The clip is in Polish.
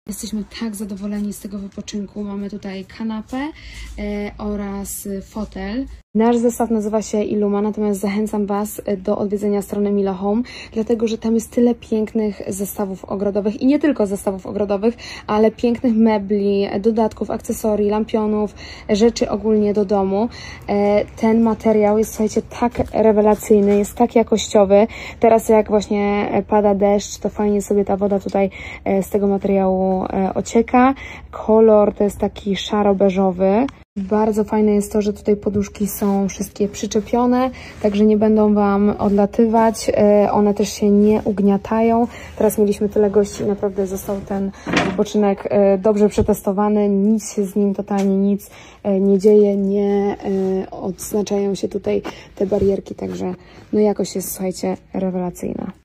Jesteśmy tak zadowoleni z tego wypoczynku. Mamy tutaj kanapę oraz fotel. Nasz zestaw nazywa się Illuma, natomiast zachęcam Was do odwiedzenia strony Mila Home, dlatego że tam jest tyle pięknych zestawów ogrodowych i nie tylko zestawów ogrodowych, ale pięknych mebli, dodatków, akcesorii, lampionów, rzeczy ogólnie do domu. Ten materiał jest, słuchajcie, tak rewelacyjny, jest tak jakościowy. Teraz jak właśnie pada deszcz, to fajnie sobie ta woda tutaj z tego materiału ocieka. Kolor to jest taki szaro-beżowy. Bardzo fajne jest to, że tutaj poduszki są wszystkie przyczepione, także nie będą Wam odlatywać, one też się nie ugniatają. Teraz mieliśmy tyle gości i naprawdę został ten wypoczynek dobrze przetestowany, nic się z nim totalnie nic nie dzieje, nie odznaczają się tutaj te barierki, także no jakość jest, słuchajcie, rewelacyjna.